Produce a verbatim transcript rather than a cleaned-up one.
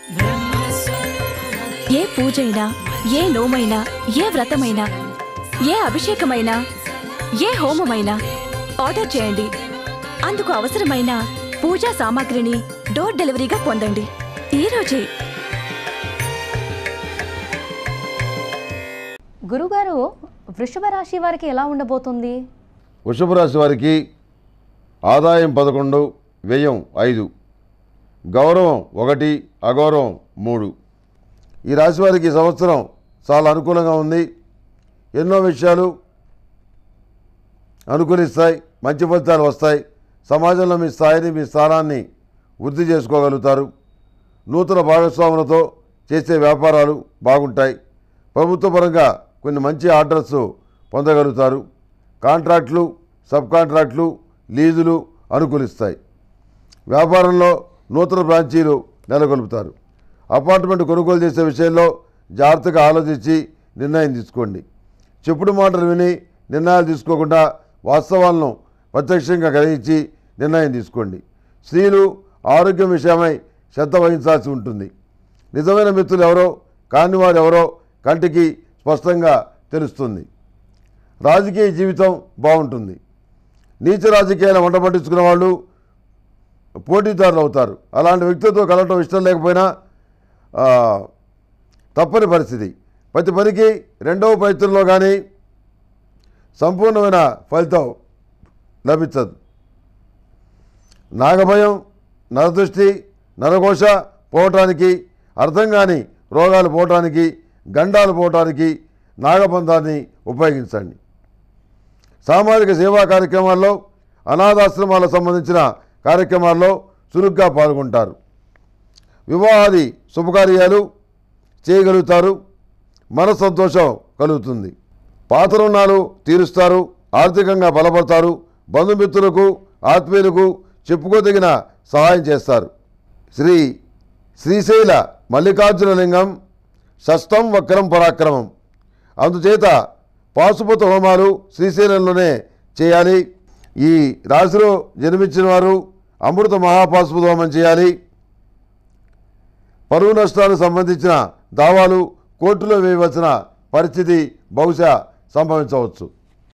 ఏ పూజైనా, ఏ నోమైనా, ఏ వ్రతమైనా, ఏ అభిషేకమైనా, ఏ హోమమైనా ఆర్డర్ చేయండి. అందుకు అవసరమైన పూజా సామాగ్రిని డోర్ డెలివరీగా పొందండి ఈ రోజే. గురుగారు, వృషభ రాశి వారికి ఎలా ఉండబోతుంది? వృషభ రాశి వారికి ఆదాయం పదకొండు, వ్యయం ఐదు, గౌరవం ఒకటి, అగౌరవం మూడు. ఈ రాశి వారికి ఈ సంవత్సరం చాలా అనుకూలంగా ఉంది. ఎన్నో విషయాలు అనుకూలిస్తాయి, మంచి ఫలితాలు వస్తాయి. సమాజంలో మీ స్థాయిని, మీ స్థానాన్ని వృద్ధి చేసుకోగలుగుతారు. నూతన భాగస్వాములతో చేసే వ్యాపారాలు బాగుంటాయి. ప్రభుత్వ పరంగా కొన్ని మంచి ఆర్డర్స్ పొందగలుగుతారు. కాంట్రాక్టులు, సబ్ కాంట్రాక్టులు, లీజులు అనుకూలిస్తాయి. వ్యాపారంలో నూతన బ్రాంచీలు నెలకొల్పుతారు. అపార్ట్మెంట్ కొనుగోలు చేసే విషయంలో జాగ్రత్తగా ఆలోచించి నిర్ణయం తీసుకోండి. చెప్పుడు మాటలు విని నిర్ణయాలు తీసుకోకుండా వాస్తవాలను ప్రత్యక్షంగా గ్రహించి నిర్ణయం తీసుకోండి. స్త్రీలు ఆరోగ్యం విషయమై శ్రద్ధ వహించాల్సి ఉంటుంది. నిజమైన మిత్రులు ఎవరో కాని వారు ఎవరో కంటికి స్పష్టంగా తెలుస్తుంది. రాజకీయ జీవితం బాగుంటుంది. నీచ రాజకీయాలను వంట పట్టించుకున్న వాళ్ళు పోటీదారులు అవుతారు. అలాంటి వ్యక్తులతో కలవటం ఇష్టం లేకపోయినా తప్పని పరిస్థితి. ప్రతి పనికి రెండవ ప్రయత్నంలో కానీ సంపూర్ణమైన ఫలితం లభించదు. నాగభయం, నరదృష్టి, నరఘోష పోవటానికి, అర్థం కాని రోగాలు పోవటానికి, గండాలు పోవటానికి నాగబంధాన్ని ఉపయోగించండి. సామాజిక సేవా కార్యక్రమాల్లో, అనాథాశ్రమాలకు సంబంధించిన కార్యక్రమాల్లో చురుగ్గా పాల్గొంటారు. వివాహాది శుభకార్యాలు చేయగలుగుతారు. మన సంతోషం కలుగుతుంది. పాత రుణాలు తీరుస్తారు. ఆర్థికంగా బలపడతారు. బంధుమిత్రులకు, ఆత్మీయులకు చెప్పుకోదగిన సహాయం చేస్తారు. శ్రీ శ్రీశైల మల్లికార్జున లింగం షష్టం వక్రం పరాక్రమం. అందుచేత పాశుపత హోమాలు శ్రీశైలంలోనే చేయాలి. ఈ రాశిలో జన్మించిన వారు అమృత మహాపాశుపత హోమం చేయాలి. పరువు నష్టాలకు సంబంధించిన దావాలు కోర్టులో వేయవలసిన పరిస్థితి బహుశా సంభవించవచ్చు.